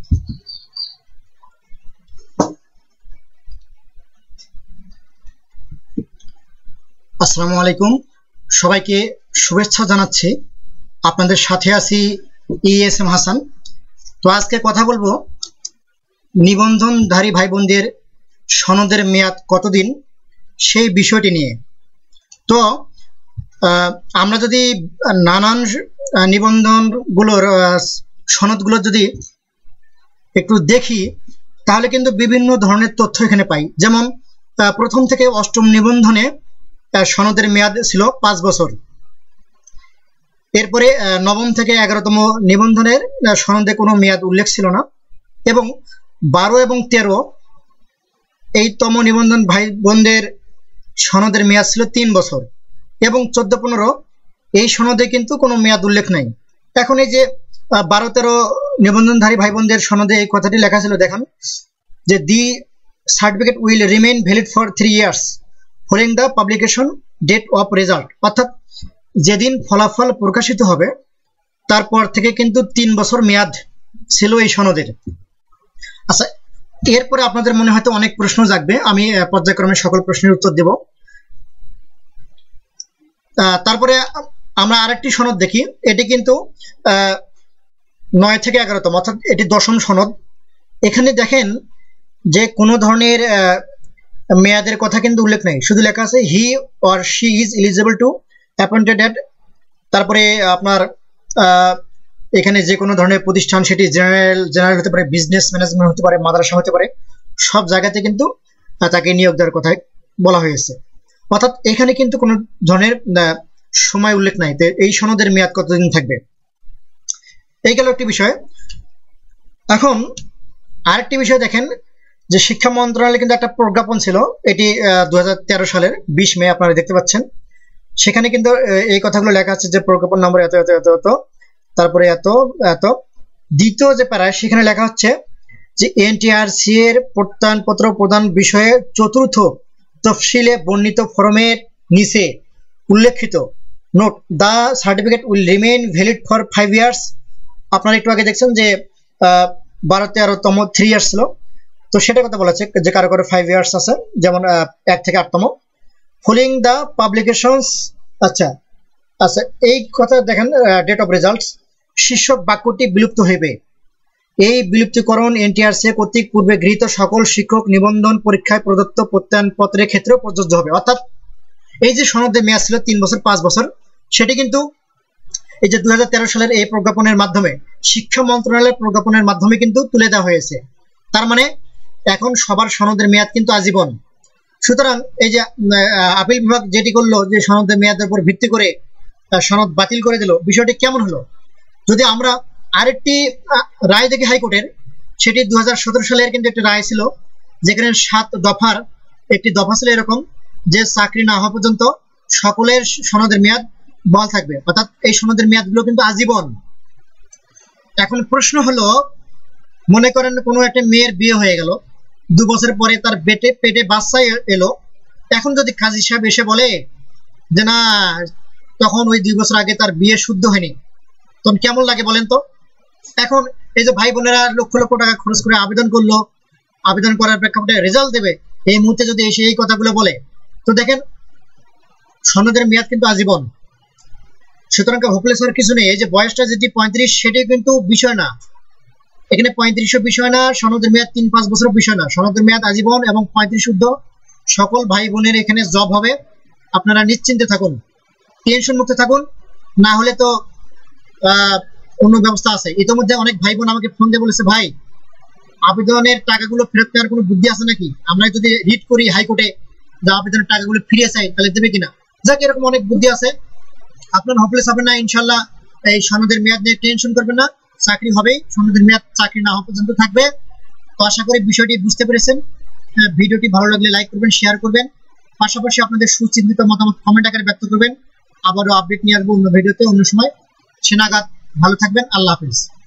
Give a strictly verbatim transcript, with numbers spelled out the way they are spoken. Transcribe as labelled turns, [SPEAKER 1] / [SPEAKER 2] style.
[SPEAKER 1] আসসালামু আলাইকুম, সবাইকে শুভেচ্ছা জানাচ্ছি। আপনাদের সাথে আছি ই এস এম হাসান। তো আজকে কথা বলবো নিবন্ধনধারী ভাই বোনদের সনদের মেয়াদ কতদিন সেই বিষয়টি নিয়ে। তো আমরা যদি নানান নিবন্ধনগুলোর সনদগুলো যদি একটু দেখি তাহলে কিন্তু বিভিন্ন ধরনের তথ্য এখানে পাই। যেমন প্রথম থেকে অষ্টম নিবন্ধনে সনদের মেয়াদ ছিল পাঁচ বছর। এরপরে নবম থেকে এগারোতম নিবন্ধনের সনদে কোনো মেয়াদ উল্লেখ ছিল না, এবং বারো এবং তেরো এই তম নিবন্ধন ভাই বোনদের সনদের মেয়াদ ছিল তিন বছর, এবং চোদ্দ পনেরো এই সনদে কিন্তু কোনো মেয়াদ উল্লেখ নাই। এখন এই যে বারো তেরো নিবন্ধনধারী ভাই বোনদের সনদে এই কথাটি লেখা ছিল, দেখেন যে the certificate will remain valid for three years following the publication date of result, অর্থাৎ যেদিন ফলাফল প্রকাশিত হবে তারপর থেকে কিন্তু তিন বছর মেয়াদ ছিল এই সনদের। আচ্ছা, এরপরে আপনাদের মনে হয়তো অনেক প্রশ্ন জাগবে, আমি পর্যায়ক্রমে সকল প্রশ্নের উত্তর দেব। তারপরে আমরা আরেকটি সনদ দেখি, এটি কিন্তু নয় থেকে এগারোতম, অর্থাৎ এটি দশম সনদ। এখানে দেখেন যে কোনো ধরনের মেয়াদের কথা কিন্তু উল্লেখ নাই, শুধু লেখা আছে he or she is eligible to appointed at. তারপরে আপনার এখানে যে কোনো ধরনের প্রতিষ্ঠান, সেটি জেনারেল জেনারেল হতে পারে, বিজনেস ম্যানেজমেন্ট হতে পারে, মাদ্রাসা হতে পারে, সব জায়গাতে কিন্তু তাকে নিয়োগ দেওয়ার কথা বলা হয়েছে। অর্থাৎ এখানে কিন্তু কোনো ধরনের সময় উল্লেখ নাই। তো এই সনদের মেয়াদ কতদিন থাকবে, এই গেল একটি বিষয়। এখন আরেকটি বিষয় দেখেন যে শিক্ষা মন্ত্রণালয়ে কিন্তু একটা প্রজ্ঞাপন ছিল, এটি দু হাজার তেরো সালের বিশ মে আপনারা দেখতে পাচ্ছেন। সেখানে কিন্তু এই কথাগুলো লেখা আছে যে প্রজ্ঞাপন নম্বর এত এত এত এত তারপরে এত এত। দ্বিতীয় যে প্যারায় সেখানে লেখা হচ্ছে যে এনটিআরসি এর প্রত্যয়নপত্র প্রদান বিষয়ে চতুর্থ তফসিলে বর্ণিত ফরমের নিচে উল্লেখিত note the certificate will remain valid for five years. আপনারা একটু আগে দেখছেন যে বারো তেরোতম থ্রি ইয়ার্স ছিল, তো সেটা কথা বলা আছে যে কারো কারো ফাইভ ইয়ার্স আছে, যেমন এক থেকে আটতম ফলোইং দ্য পাবলিকেশনস। আচ্ছা আচ্ছা এই কথা দেখেন ডেট অফ রেজাল্টস, শীর্ষক বাক্যটি বিলুপ্ত হইবে। এই বিলুপ্তিকরণ এনটিআরসি কর্তৃক পূর্বে গৃহীত সকল শিক্ষক নিবন্ধন পরীক্ষায় প্রদত্ত প্রত্যয়নপত্রের ক্ষেত্রেও প্রযোজ্য হবে। অর্থাৎ এই যে সনদের মেয়াদ ছিল তিন বছর পাঁচ বছর, সেটি কিন্তু এই যে দুই হাজার তেরো সালের এই প্রজ্ঞাপনের মাধ্যমে, শিক্ষা মন্ত্রণালয়ের প্রজ্ঞাপনের মাধ্যমে কিন্তু তুলে দেওয়া হয়েছে। তার মানে এখন সবার সনদের মেয়াদ কিন্তু আজীবন। সুতরাং এই যে আপিল বিভাগ যেটি করলো যে সনদের মেয়াদের উপর ভিত্তি করে সনদ বাতিল করে দিল, বিষয়টি কেমন হলো? যদি আমরা আরেকটি রায় দেখি হাইকোর্টের, সেটি দু হাজার সতেরো সালের কিন্তু একটি রায় ছিল, যেখানে সাত দফার একটি দফা ছিল এরকম যে চাকরি না হওয়া পর্যন্ত সকলের সনদের মেয়াদ বহাল থাকবে, অর্থাৎ এই সনদের মেয়াদগুলো কিন্তু আজীবন। এখন প্রশ্ন হলো, মনে করেন কোনো একটা মেয়ের বিয়ে হয়ে গেল, দু বছর পরে তার পেটে পেটে বাচ্চা এলো, এখন যদি কাজী সাহেব এসে বলে যে না তখন ওই দুই বছর আগে তার বিয়ে শুদ্ধ হয়নি, তখন কেমন লাগে বলেন তো? এখন এই যে ভাই বোনেরা লক্ষ লক্ষ টাকা খরচ করে আবেদন করলো, আবেদন করার প্রেক্ষাপটে রেজাল্ট দেবে, এই মুহূর্তে যদি এসে এই কথাগুলো বলে, তো দেখেন সনদের মেয়াদ কিন্তু আজীবন। সুতরাং হোপলেস হওয়ার কিছু নেই। এই যে বয়সটা যেটি পঁয়ত্রিশ, সেটাই কিন্তু বিষয় না, এখানে পঁয়ত্রিশও বিষয় না, সনদের মেয়াদ তিন পাঁচ বছর বিষয় না, সনদের মেয়াদ আজীবন এবং পঁয়ত্রিশ শুদ্ধ সকল ভাই বোনের এখানে জব হবে। আপনারা নিশ্চিন্তে থাকুন, টেনশন মুক্ত থাকুন, না হলে তো আহ অন্য ব্যবস্থা আছে। ইতিমধ্যে অনেক ভাই বোন আমাকে ফোন দিয়ে বলেছে, ভাই আবেদনের টাকাগুলো ফেরত নেওয়ার কোনো বুদ্ধি আছে নাকি? আমরা যদি রিট করি হাইকোর্টে যে আবেদনের টাকাগুলো ফিরিয়ে চাই, তাহলে দেবে কিনা? যাক, এরকম অনেক বুদ্ধি আছে। আপনার হোপলেস হবে না, ইনশাল্লাহ এই সনদের মেয়াদ নিয়ে টেনশন করবেন না, চাকরি হবেই, সনদের মেয়াদ চাকরি না হওয়া পর্যন্ত থাকবে। তো আশা করি বিষয়টি বুঝতে পেরেছেন। ভিডিওটি ভালো লাগলে লাইক করবেন, শেয়ার করবেন, পাশাপাশি আপনাদের সুচিন্তিত মতামত কমেন্ট আকারে ব্যক্ত করবেন। আবারও আপডেট নিয়ে আসবো অন্য ভিডিওতে, অন্য সময়। সে নাগাদ ভালো থাকবেন, আল্লাহ হাফিজ।